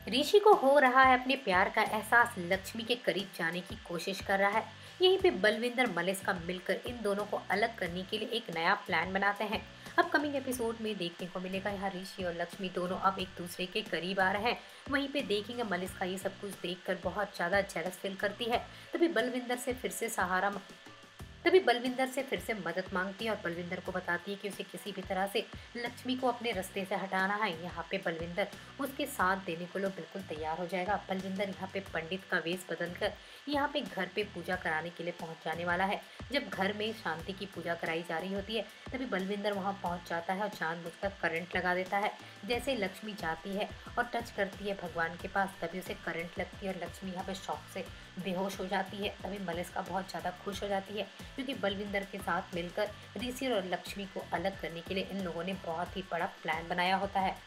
ऋषि को हो रहा है अपने प्यार का एहसास, लक्ष्मी के करीब जाने की कोशिश कर रहा है। यहीं पे बलविंदर मलिस्का मिलकर इन दोनों को अलग करने के लिए एक नया प्लान बनाते हैं। अपकमिंग एपिसोड में देखने को मिलेगा यहाँ ऋषि और लक्ष्मी दोनों अब एक दूसरे के करीब आ रहे हैं। वहीं पे देखेंगे मलिस्का ये सब कुछ देखकर बहुत ज्यादा जेलस फील करती है। तभी बलविंदर से फिर से सहारा तभी बलविंदर से फिर से मदद मांगती है और बलविंदर को बताती है कि उसे किसी भी तरह से लक्ष्मी को अपने रास्ते से हटाना है। यहाँ पे बलविंदर उसके साथ देने को लोग बिल्कुल तैयार हो जाएगा। बलविंदर यहाँ पे पंडित का वेश बदलकर यहाँ पे घर पे पूजा कराने के लिए पहुंच जाने वाला है। जब घर में शांति की पूजा कराई जा रही होती है तभी बलविंदर वहां पहुंच जाता है और जानबूझकर करंट लगा देता है। जैसे ही लक्ष्मी जाती है और टच करती है भगवान के पास तभी उसे करंट लगती है और लक्ष्मी यहाँ पे शौक से बेहोश हो जाती है। तभी मलिस्का बहुत ज़्यादा खुश हो जाती है क्योंकि बलविंदर के साथ मिलकर ऋषि और लक्ष्मी को अलग करने के लिए इन लोगों ने बहुत ही बड़ा प्लान बनाया होता है।